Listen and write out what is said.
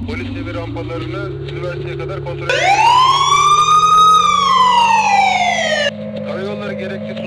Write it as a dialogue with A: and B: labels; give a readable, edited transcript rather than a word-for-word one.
A: Polis evi rampalarını üniversiteye kadar kontrol ediyoruz. Karayolları gerekli